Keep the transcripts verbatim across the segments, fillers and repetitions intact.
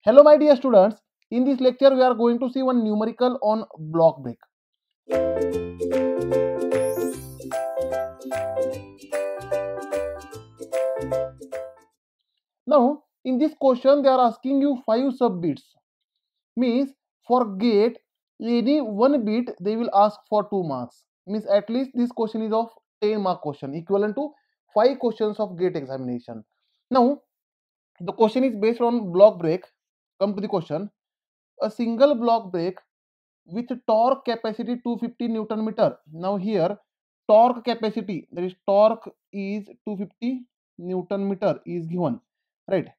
Hello my dear students, in this lecture we are going to see one numerical on block break. Now in this question they are asking you five sub bits, means for gate any one bit they will ask for two marks, means at least this question is of ten mark question equivalent to five questions of gate examination. Now the question is based on block break. Come to the question. A single block break with torque capacity two hundred fifty newton meter. Now here torque capacity, that is torque is two hundred fifty newton meter is given, right,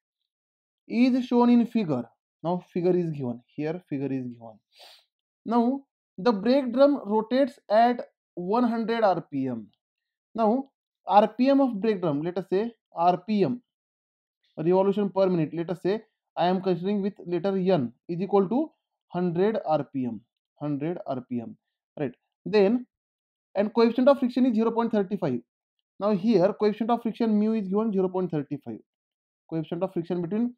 is shown in figure. Now figure is given here, figure is given. Now the brake drum rotates at one hundred R P M. Now R P M of brake drum, let us say R P M, revolution per minute, let us say I am considering with letter N, is equal to one hundred R P M, one hundred R P M, right. Then and coefficient of friction is zero point three five. Now here coefficient of friction mu is given zero point three five. Coefficient of friction between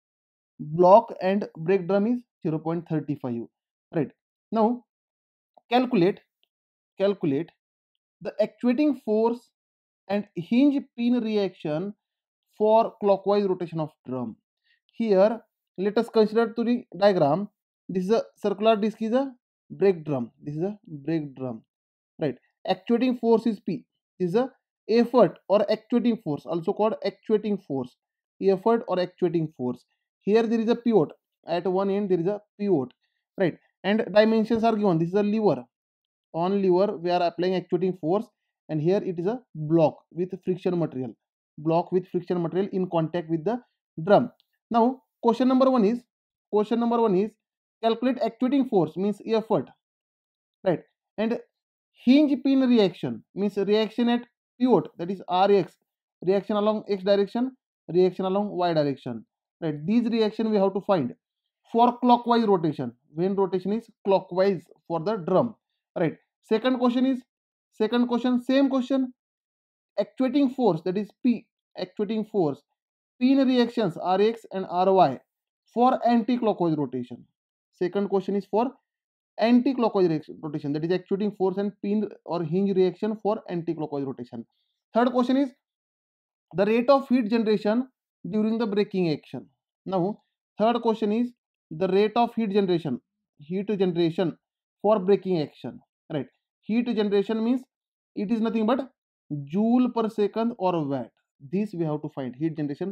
block and brake drum is zero point three five, right. Now calculate calculate the actuating force and hinge pin reaction for clockwise rotation of drum. Here let us consider to the diagram. This is a circular disc, is a brake drum, this is a brake drum, right. Actuating force is P. This is a effort or actuating force, also called actuating force, effort or actuating force. Here there is a pivot, at one end there is a pivot, right, and dimensions are given. This is a lever, on lever we are applying actuating force, and here it is a block with friction material, block with friction material in contact with the drum. Now question number one is question number one is calculate actuating force, means effort, right, and hinge pin reaction, means reaction at pivot, that is Rx, reaction along x direction, reaction along y direction, right. These reaction we have to find for clockwise rotation, when rotation is clockwise for the drum, right. Second question is second question same question, actuating force, that is P, actuating force, pin reactions Rx and Ry for anti-clockwise rotation. Second question is for anti-clockwise rotation, that is actuating force and pin or hinge reaction for anti-clockwise rotation. Third question is the rate of heat generation during the braking action. Now third question is the rate of heat generation, heat generation for braking action, right. Heat generation means it is nothing but joule per second or watt. This we have to find, heat generation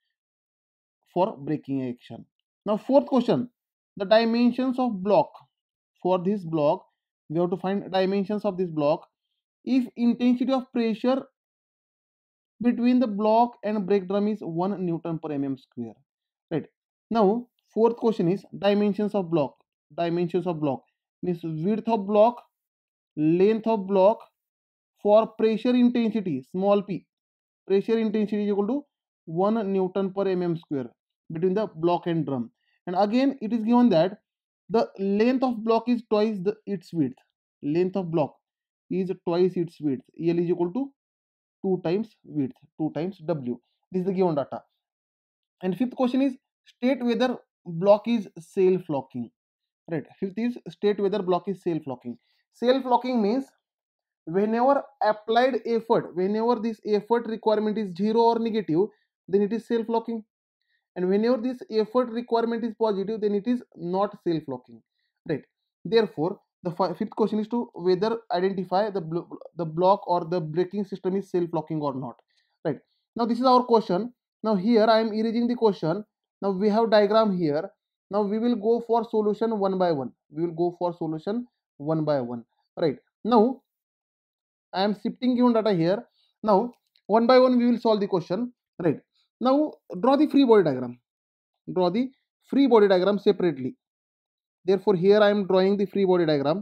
for braking action. Now fourth question, the dimensions of block. For this block we have to find dimensions of this block if intensity of pressure between the block and brake drum is one newton per mm square, right. Now fourth question is dimensions of block. Dimensions of block means width of block, length of block for pressure intensity small p. Pressure intensity is equal to one newton per mm square between the block and drum. And again it is given that the length of block is twice the its width. Length of block is twice its width. L is equal to two times width, two times W. This is the given data. And fifth question is state whether block is self-locking. Right. Fifth is state whether block is self-locking. Self-locking means whenever applied effort, whenever this effort requirement is zero or negative, then it is self-locking. And whenever this effort requirement is positive, then it is not self-locking, right. Therefore the fifth question is to whether identify the blo the block or the braking system is self-locking or not, right. Now this is our question. Now here I am erasing the question. Now we have diagram here. Now we will go for solution one by one. We will go for solution one by one, right. Now I am shifting given data here. Now one by one we will solve the question, right. Now draw the free body diagram. Draw the free body diagram separately. Therefore here I am drawing the free body diagram.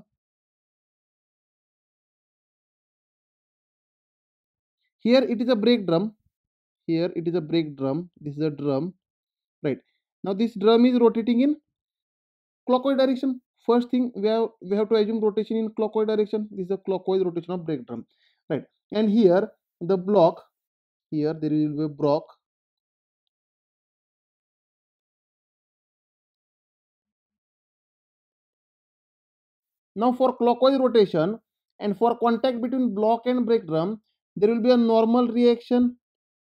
Here it is a brake drum. Here it is a brake drum. This is a drum, right. Now this drum is rotating in clockwise direction. First thing we have we have to assume rotation in clockwise direction. This is a clockwise rotation of brake drum, right. And here the block, here there will be a block, Now for clockwise rotation and for contact between block and brake drum, there will be a normal reaction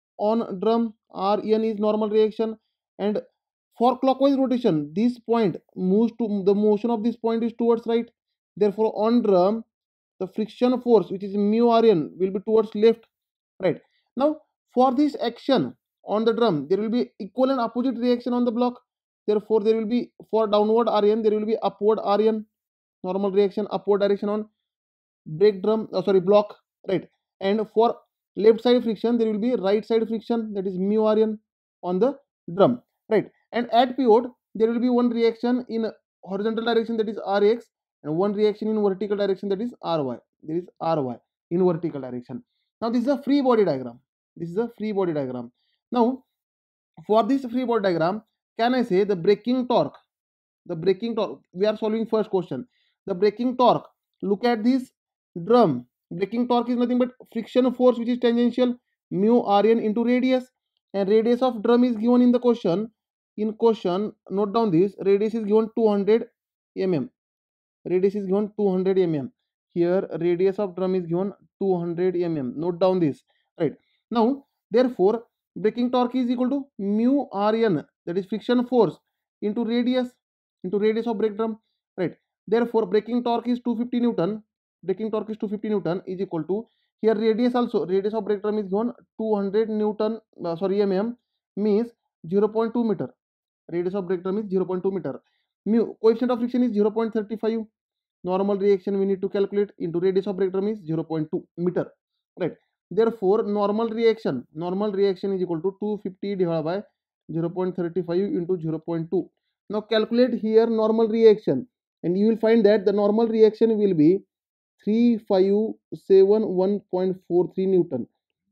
on drum. Rn is normal reaction, and for clockwise rotation, this point moves to the motion of this point is towards right. Therefore, on drum, the friction force, which is mu Rn, will be towards left, right. Now, for this action on the drum, there will be equal and opposite reaction on the block. Therefore, there will be for downward Rn, there will be upward Rn, normal reaction, upward direction on brake drum, uh, sorry, block, right. And for left side friction, there will be right side friction, that is mu Rn on the drum, right. And at pivot, there will be one reaction in horizontal direction, that is Rx, and one reaction in vertical direction, that is Ry. There is Ry in vertical direction. Now this is a free body diagram. This is a free body diagram. Now for this free body diagram, can I say the braking torque? The braking torque. We are solving first question. The braking torque. Look at this drum. Braking torque is nothing but friction force which is tangential mu Rn into radius, and radius of drum is given in the question. In question, note down this. Radius is given two hundred millimeters. Radius is given two hundred millimeters. Here radius of drum is given two hundred millimeters. Note down this. Right. Now, therefore, braking torque is equal to mu Rn, that is friction force, into radius, into radius of brake drum. Right. Therefore, braking torque is two hundred fifty Newton. Braking torque is two hundred fifty Newton is equal to, here radius also, radius of brake drum is given two hundred Newton, uh, sorry, mm, means zero point two meter. Radius of brake drum is zero point two meter. Mu, coefficient of friction is zero point three five. Normal reaction we need to calculate into radius of brake drum is zero point two meter, right. Therefore, normal reaction, normal reaction is equal to two hundred fifty divided by zero point three five into zero point two. Now calculate here normal reaction, and you will find that the normal reaction will be three thousand five hundred seventy-one point four three Newton.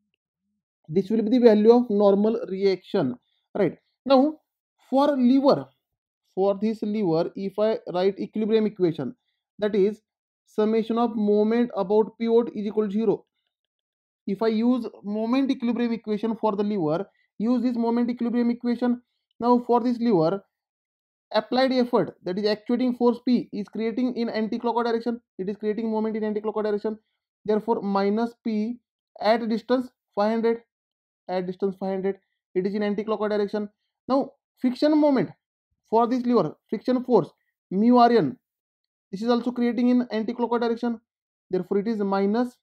This will be the value of normal reaction, right. Now for lever, for this lever, if I write equilibrium equation, that is summation of moment about pivot is equal to zero. If I use moment equilibrium equation for the lever, use this moment equilibrium equation. Now for this lever, applied effort, that is actuating force P, is creating in anti-clockwise direction. It is creating moment in anti-clockwise direction. Therefore, minus P at distance five hundred, at distance five hundred, it is in anti-clockwise direction. Now friction moment for this lever, friction force mu Rn, this is also creating in anti-clockwise direction. Therefore, it is minus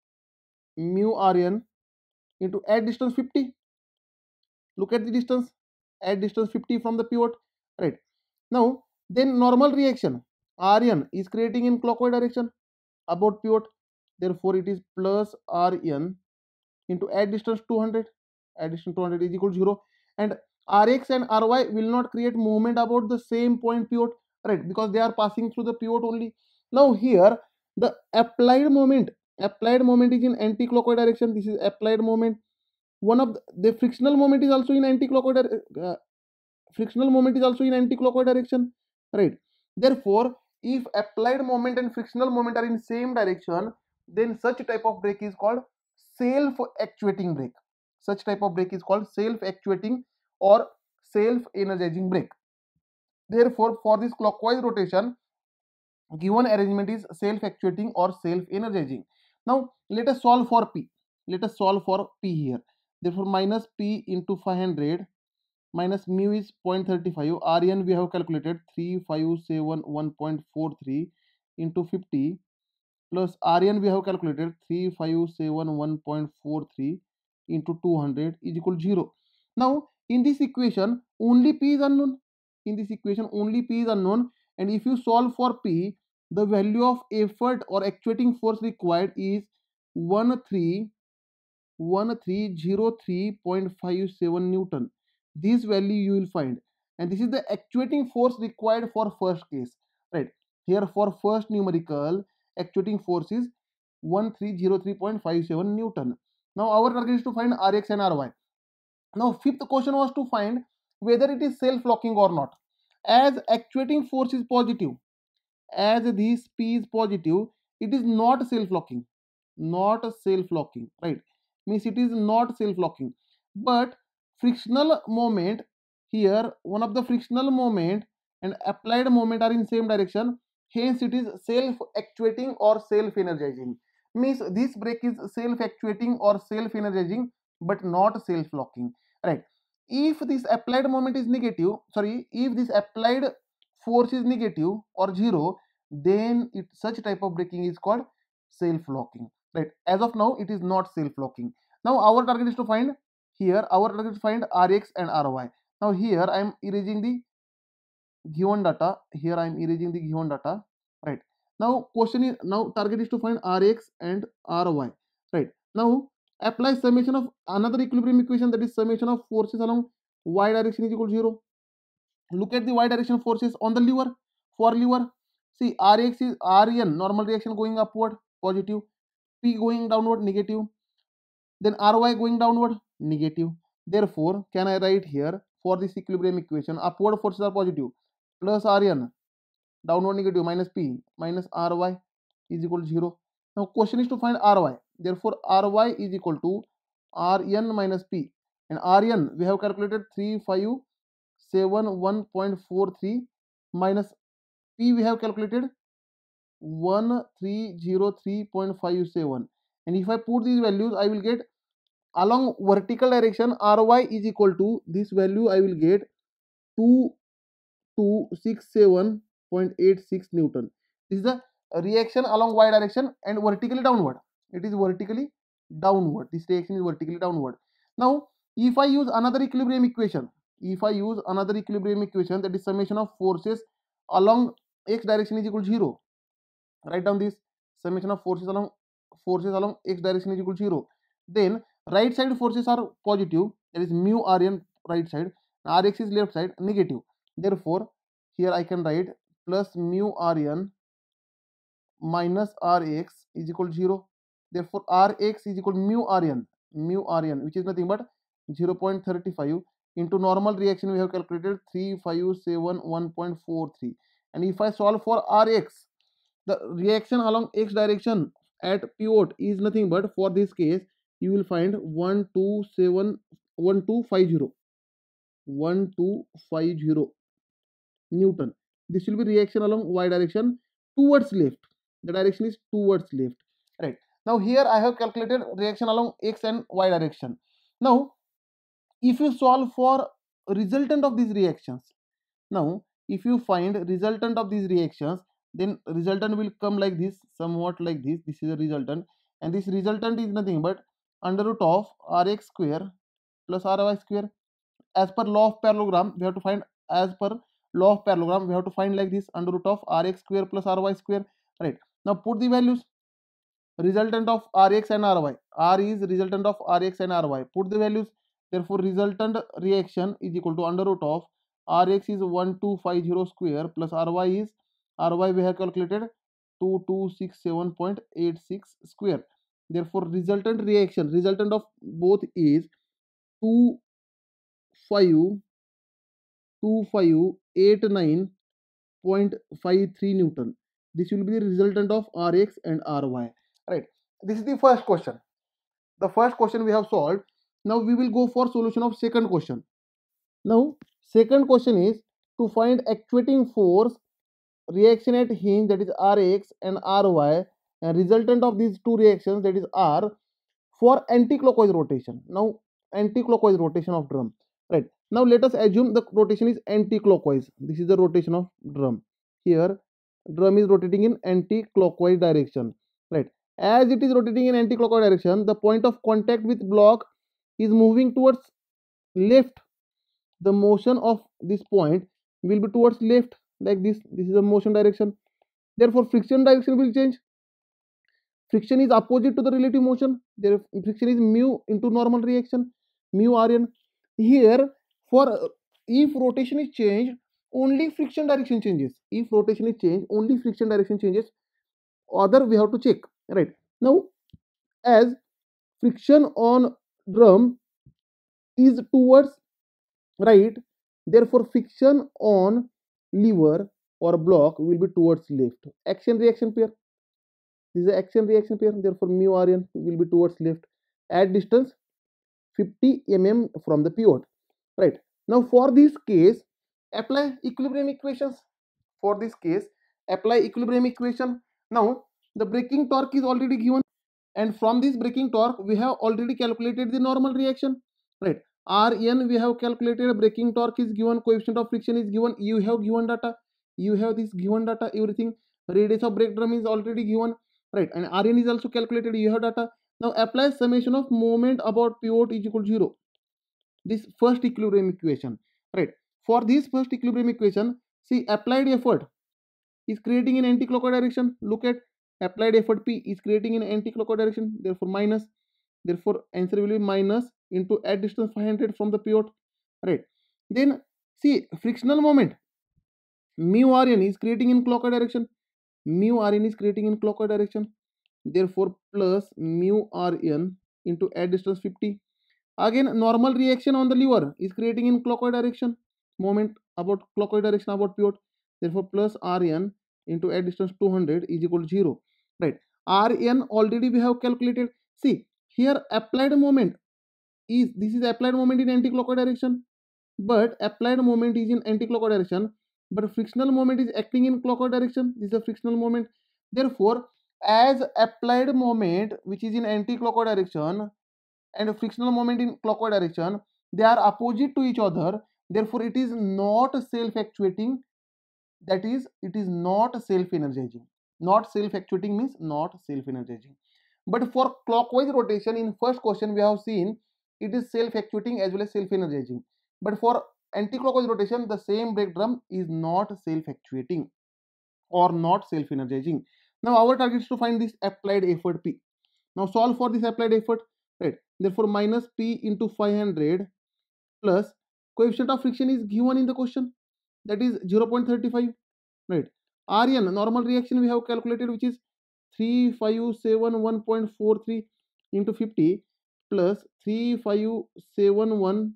mu Rn into at distance fifty. Look at the distance, at distance fifty from the pivot, right. Now then normal reaction, Rn is creating in clockwise direction about pivot. Therefore, it is plus Rn into at distance two hundred. At distance two hundred is equal to zero, and Rx and Ry will not create movement about the same point pivot, right, because they are passing through the pivot only. Now here the applied moment, applied moment is in anti-clockwise direction. This is applied moment. One of the, the frictional moment is also in anti-clockwise uh, frictional moment is also in anti-clockwise direction, right. Therefore, if applied moment and frictional moment are in same direction, then such type of brake is called self-actuating brake. Such type of brake is called self-actuating or self-energizing brake. Therefore, for this clockwise rotation, given arrangement is self-actuating or self-energizing. Now let us solve for P. Let us solve for P here. Therefore, minus P into five hundred minus mu is zero point three five. Rn we have calculated three thousand five hundred seventy-one point four three into fifty, plus Rn we have calculated three thousand five hundred seventy-one point four three into two hundred is equal to zero. Now in this equation only P is unknown. In this equation only P is unknown, and if you solve for P, the value of effort or actuating force required is one three one three zero three point five seven Newton. This value you will find, and this is the actuating force required for first case, right. Here for first numerical, actuating force is one three zero three point five seven Newton. Now our target is to find Rx and Ry. Now fifth question was to find whether it is self-locking or not. As actuating force is positive, as this P is positive, it is not self-locking, not self-locking, right, means it is not self-locking. But frictional moment, here one of the frictional moment and applied moment are in same direction. hence it is self-actuating or self-energizing. Means this brake is self-actuating or self-energizing but not self-locking, right? If this applied moment is negative, sorry, if this applied force is negative or zero, then it such type of braking is called self-locking, right? As of now it is not self-locking. Now our target is to find, here our target is to find Rx and Ry. Now here I am erasing the given data, here I am erasing the given data, right? Now question is, now target is to find Rx and Ry, right? Now apply summation of another equilibrium equation, that is summation of forces along y direction is equal to zero. Look at the y direction forces on the lever. For lever, see Rx is Rn, normal reaction going upward, positive, P going downward, negative, then Ry going downward, negative. Therefore, can I write here, for this equilibrium equation, upward forces are positive, plus Rn, downward negative, minus P, minus Ry is equal to zero. Now question is to find Ry. Therefore, Ry is equal to Rn minus P. And Rn we have calculated three five seven one point four three, minus P we have calculated one three zero three point five seven. And if I put these values, I will get along vertical direction Ry is equal to, this value I will get two two six seven point eight six Newton. This is the reaction along y direction and vertically downward. It is vertically downward. This reaction is vertically downward. Now, if I use another equilibrium equation, if I use another equilibrium equation, that is summation of forces along x direction is equal to zero. Write down this, summation of forces along forces along x direction is equal to zero. Then right side forces are positive, that is mu Rn right side, Rx is left side negative. Therefore, here I can write plus mu Rn minus Rx is equal to zero. Therefore, Rx is equal to mu Rn, mu Rn, which is nothing but zero point three five into normal reaction we have calculated three five seven one point four three. And if I solve for Rx, the reaction along x direction at pivot is nothing but, for this case you will find one two seven one two five zero one two five zero Newton. This will be reaction along y direction towards left. The direction is towards left, right? Now here I have calculated reaction along x and y direction. Now if you solve for resultant of these reactions, now if you find resultant of these reactions, then resultant will come like this, somewhat like this. This is a resultant, and this resultant is nothing but under root of Rx square plus Ry square. As per law of parallelogram, we have to find, as per law of parallelogram we have to find like this, under root of Rx square plus Ry square, right? Now put the values, resultant of Rx and Ry, R is resultant of Rx and Ry, put the values. Therefore resultant reaction is equal to under root of Rx is one two five zero square plus Ry is, Ry we have calculated two two six seven point eight six square. Therefore resultant reaction, resultant of both is two five two five eight nine point five three Newton. This will be the resultant of Rx and Ry, right? This is the first question. The first question we have solved. Now we will go for solution of second question. Now second question is to find actuating force, reaction at hinge, that is Rx, and Ry, and resultant of these two reactions, that is R, for anti-clockwise rotation. Now anti-clockwise rotation of drum, right? Now let us assume the rotation is anti-clockwise. This is the rotation of drum. Here drum is rotating in anti-clockwise direction, right? As it is rotating in anti-clockwise direction, the point of contact with block is moving towards left. The motion of this point will be towards left, like this. This is the motion direction. Therefore friction direction will change. Friction is opposite to the relative motion. There friction is mu into normal reaction, mu Rn. Here for if rotation is changed, only friction direction changes. If rotation is changed, only friction direction changes. Other we have to check, right? Now as friction on drum is towards right, therefore friction on lever or block will be towards left. Action reaction pair, this is the action reaction pair, therefore mu Rn will be towards left at distance fifty millimeters from the pivot, right? Now for this case apply equilibrium equations. For this case Apply equilibrium equation. Now the braking torque is already given, and from this braking torque we have already calculated the normal reaction, right? Rn we have calculated, braking torque is given, coefficient of friction is given, you have given data, you have this given data, everything. Radius of brake drum is already given, right? And Rn is also calculated, you have data. Now apply summation of moment about pivot is equal to zero, this first equilibrium equation, right? For this first equilibrium equation, see, applied effort is creating in anti-clockwise direction. Look at applied effort P is creating in anti-clockwise direction, therefore minus, therefore answer will be minus into at distance five hundred from the pivot, right? Then see, frictional moment mu Rn is creating in clockwise direction, mu Rn is creating in clockwise direction, therefore plus mu Rn into at distance fifty. Again, normal reaction on the lever is creating in clockwise direction, moment about clockwise direction about pivot, therefore plus Rn into at distance two hundred is equal to zero, right? Rn already we have calculated. See, here applied moment is, this is applied moment in anti-clockwise direction, but applied moment is in anti-clockwise direction, but frictional moment is acting in clockwise direction. This is a frictional moment. Therefore, as applied moment which is in anti-clockwise direction and a frictional moment in clockwise direction, they are opposite to each other, therefore it is not self-actuating, that is, it is not self-energizing. Not self-actuating means not self-energizing. But for clockwise rotation, in first question we have seen it is self-actuating as well as self-energizing, but for anti-clockwise rotation the same brake drum is not self-actuating or not self-energizing. Now our target is to find this applied effort P. Now solve for this applied effort, right? Therefore minus P into five hundred plus coefficient of friction is given in the question, that is zero point three five, right? Rn normal reaction we have calculated, which is three five seven one point four three into fifty plus three five seven one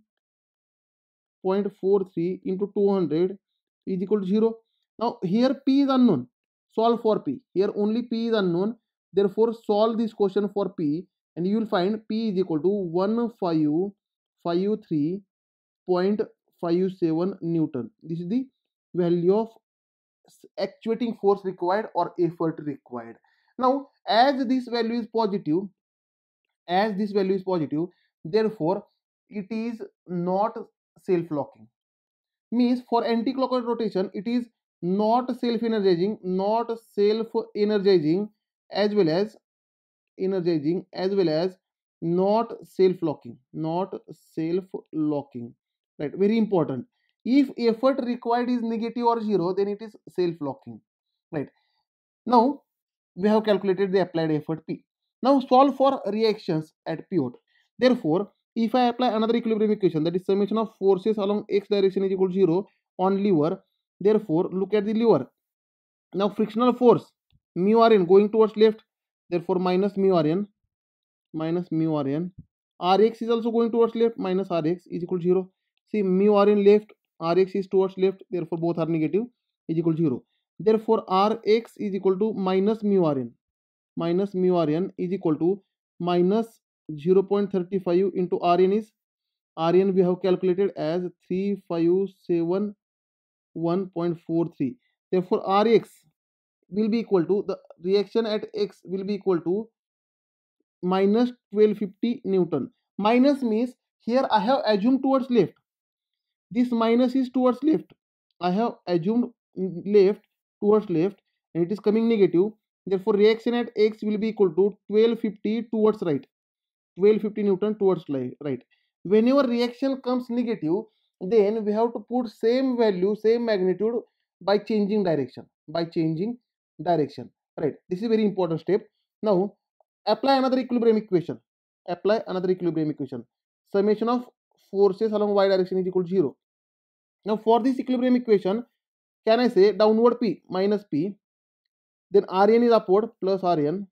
point four three into two hundred is equal to zero. Now here P is unknown, solve for P. Here only P is unknown, therefore solve this question for P and you will find P is equal to one five five three point five seven Newton. This is the value of actuating force required or effort required. Now as this value is positive, as this value is positive, therefore it is not self-locking. Means for anti-clockwise rotation it is not self-energizing, not self-energizing as well as energizing as well as not self-locking, not self-locking, right? Very important. If effort required is negative or zero, then it is self-locking, right? Now we have calculated the applied effort P. Now solve for reactions at pivot. Therefore, if I apply another equilibrium equation, that is summation of forces along x direction is equal to zero on lever. Therefore, look at the lever. Now frictional force mu Rn going towards left. Therefore minus mu Rn, minus mu Rn. Rx is also going towards left, minus Rx is equal to zero. See, mu Rn left, Rx is towards left, therefore both are negative, is equal to zero. Therefore Rx is equal to minus mu Rn, minus mu Rn is equal to minus zero point three five into Rn is, Rn we have calculated as three five seven one point four three. Therefore Rx will be equal to, the reaction at x will be equal to minus twelve fifty Newton. Minus means here I have assumed towards left, this minus is towards left, I have assumed left, towards left, and it is coming negative. Therefore reaction at x will be equal to twelve fifty towards right, twelve fifty Newton towards right. Whenever reaction comes negative, then we have to put same value, same magnitude by changing direction, by changing direction, right? This is a very important step. Now apply another equilibrium equation, apply another equilibrium equation. Summation of forces along y direction is equal to zero. Now for this equilibrium equation, can I say downward P minus P, then Rn is upward plus Rn,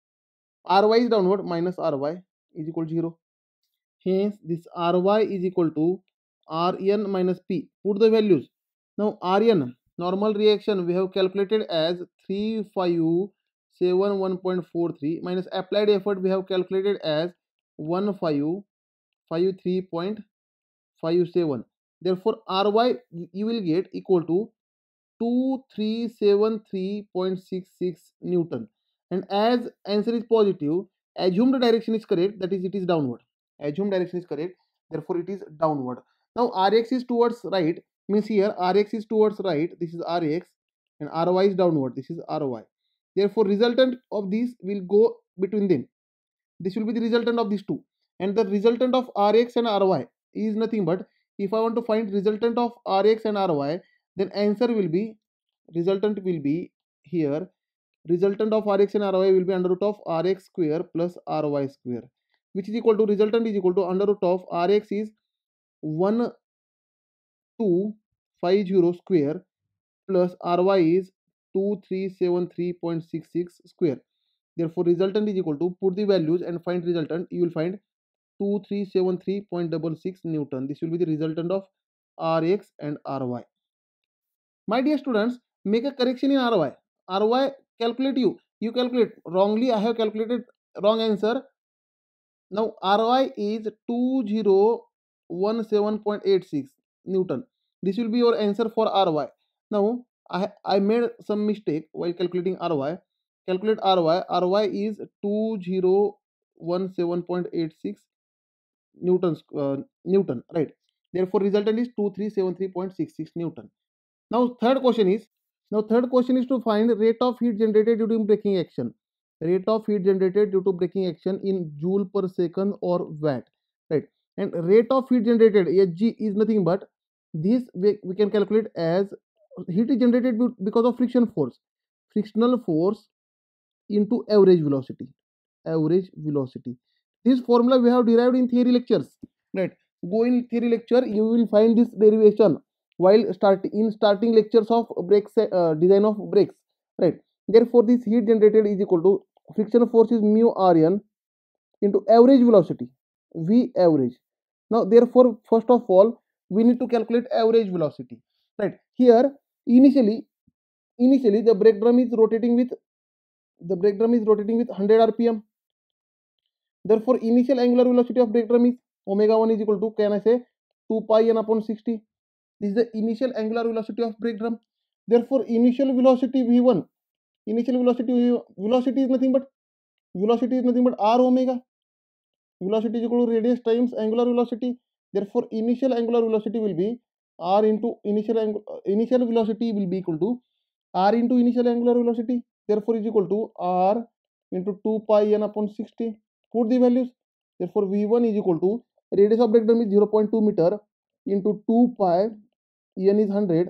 Ry is downward minus Ry is equal to zero. Hence this Ry is equal to Rn minus P. Put the values. Now Rn normal reaction we have calculated as three five seven one point four three minus applied effort we have calculated as one five five three point five seven. Therefore Ry you will get equal to two three seven three point six six Newton. And as answer is positive, assumed direction is correct, that is it is downward. Assumed direction is correct, therefore it is downward. Now Rx is towards right, means here Rx is towards right, this is Rx, and Ry is downward, this is Ry. Therefore resultant of these will go between them. This will be the resultant of these two, and the resultant of Rx and Ry is nothing but, if I want to find resultant of Rx and Ry, then answer will be, resultant will be here, resultant of Rx and Ry will be under root of Rx square plus Ry square, which is equal to, resultant is equal to under root of Rx is one two five zero square plus Ry is two three seven three point six six square. Therefore resultant is equal to, put the values and find resultant, you will find two three seven three point six six Newton. This will be the resultant of Rx and Ry. My dear students, make a correction in Ry. Ry, calculate you. You calculate wrongly. I have calculated wrong answer. Now Ry is two thousand seventeen point eight six Newton. This will be your answer for Ry. Now I, I made some mistake while calculating Ry. Calculate Ry. Ry is two thousand seventeen point eight six Newton, uh, Newton, right? Therefore, resultant is two three seven three point six six Newton. Now, third question is now third question is to find rate of heat generated due to braking action. Rate of heat generated due to braking action in joule per second or watt, right? And rate of heat generated, H G, is nothing but this we, we can calculate as heat is generated because of friction force, frictional force into average velocity, average velocity. This formula we have derived in theory lectures, right? Go in theory lecture, you will find this derivation while start in starting lectures of brakes, uh, design of brakes, right? Therefore this heat generated is equal to, friction force is mu Rn into average velocity, V average. Now therefore first of all we need to calculate average velocity, right? Here initially initially the brake drum is rotating with the brake drum is rotating with one hundred R P M. Therefore, initial angular velocity of brake drum is omega one is equal to, can I say, two pi n upon sixty. This is the initial angular velocity of brake drum. Therefore, initial velocity v one, initial velocity velocity is nothing but velocity is nothing but r omega. Velocity is equal to radius times angular velocity. Therefore, initial angular velocity will be r into initial angu initial velocity will be equal to r into initial angular velocity. Therefore, is equal to r into two pi n upon sixty. Put the values. Therefore, v one is equal to, radius of brake drum is zero point two meter into two pi, n is one hundred,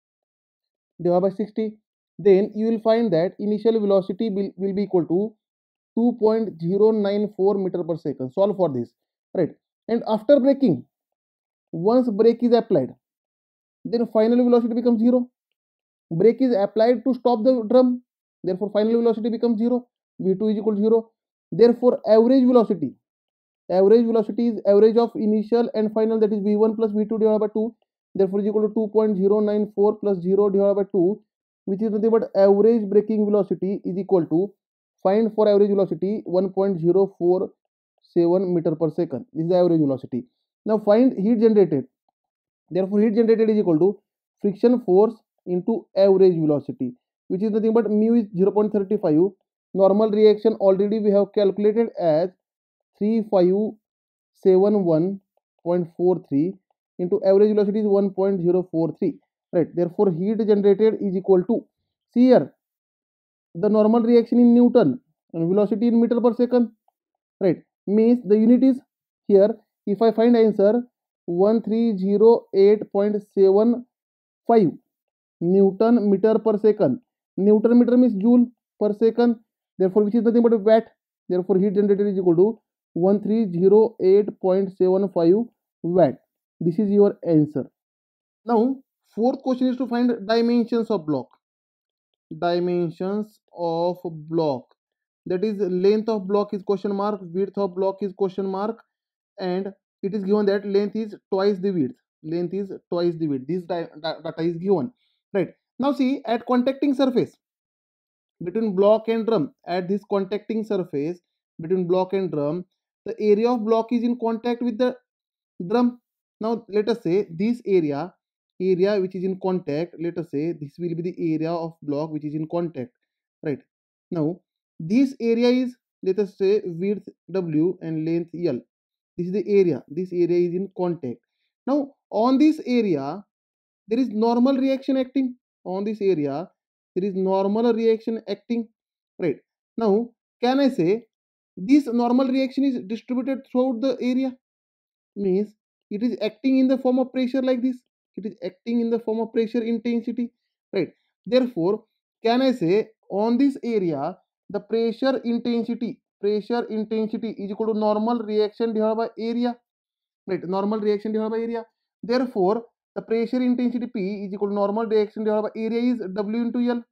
divided by sixty. Then you will find that initial velocity will, will be equal to two point zero nine four meter per second. Solve for this, right? And after braking, once brake is applied, then final velocity becomes zero. Brake is applied to stop the drum, therefore final velocity becomes zero. v two is equal to zero. Therefore, average velocity, average velocity is average of initial and final, that is v one plus v two divided by two. Therefore, is equal to two point zero nine four plus zero divided by two, which is nothing but average braking velocity is equal to, find for average velocity, one point zero four seven meter per second. This is the average velocity. Now find heat generated. Therefore, heat generated is equal to friction force into average velocity, which is nothing but mu is zero point three five. Normal reaction already we have calculated as three five seven one point four three into average velocity is one point zero four three, right? Therefore, heat generated is equal to, see here, the normal reaction in Newton and velocity in meter per second, right? Means the unit is here, if I find answer one three zero eight point seven five Newton meter per second. Newton meter means joule per second, therefore which is nothing but a watt. Therefore, heat generated is equal to one three zero eight point seven five watt. This is your answer. Now, fourth question is to find dimensions of block. Dimensions of block, that is length of block is question mark, width of block is question mark, and it is given that length is twice the width. Length is twice the width. This data is given, right? Now see, at contacting surface between block and drum, at this contacting surface between block and drum, the area of block is in contact with the drum. Now let us say this area area which is in contact, let us say this will be the area of block which is in contact, right? Now this area is, let us say, width W and length L. This is the area, this area is in contact. Now on this area there is normal reaction acting. On this area there is normal reaction acting, right? Now can I say this normal reaction is distributed throughout the area? Means it is acting in the form of pressure like this. It is acting in the form of pressure intensity, right? Therefore can I say on this area the pressure intensity, pressure intensity is equal to normal reaction divided by area, right? Normal reaction divided by area. Therefore the pressure intensity P is equal to normal reaction divided by area is W into L.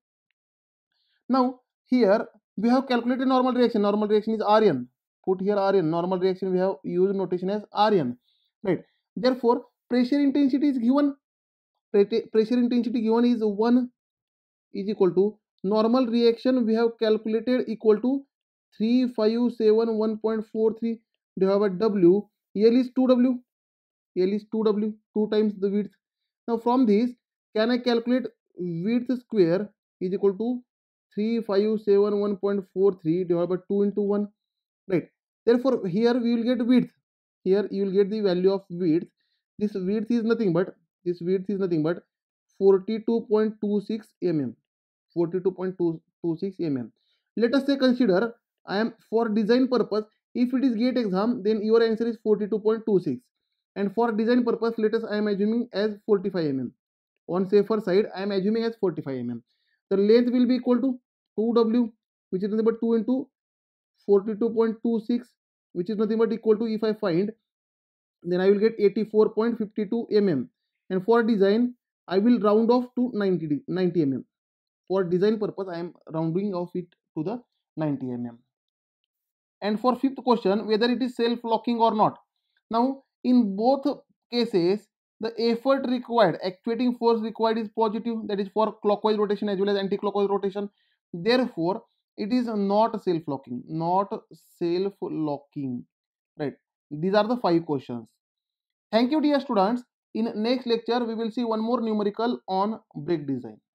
Now here we have calculated normal reaction. Normal reaction is R N. Put here R N. Normal reaction we have used notation as R N. Right. Therefore pressure intensity is given. Pressure intensity given is one is equal to normal reaction we have calculated equal to three five seven one point four three divided by W. L is two W. L is two W. two times the width. Now from this can I calculate width square is equal to three five seven one point four three divided by two into one, right? Therefore here we will get width. Here you will get the value of width. This width is nothing but this width is nothing but forty-two point two six millimeters. forty-two point two six millimeters. Let us say consider I am for design purpose. If it is GATE exam, then your answer is forty-two point two six. And for design purpose, let us I am assuming as forty-five millimeters. On safer side, I am assuming as forty-five millimeters. The length will be equal to two W, which is nothing but two into forty-two point two six, which is nothing but equal to, if I find, then I will get eighty-four point five two millimeters. And for design I will round off to ninety millimeters. For design purpose I am rounding off it to the ninety millimeters. And for fifth question, whether it is self-locking or not. Now in both cases the effort required, actuating force required is positive, that is for clockwise rotation as well as anti-clockwise rotation. Therefore it is not self-locking, not self-locking, right? These are the five questions. Thank you dear students. In next lecture we will see one more numerical on brake design.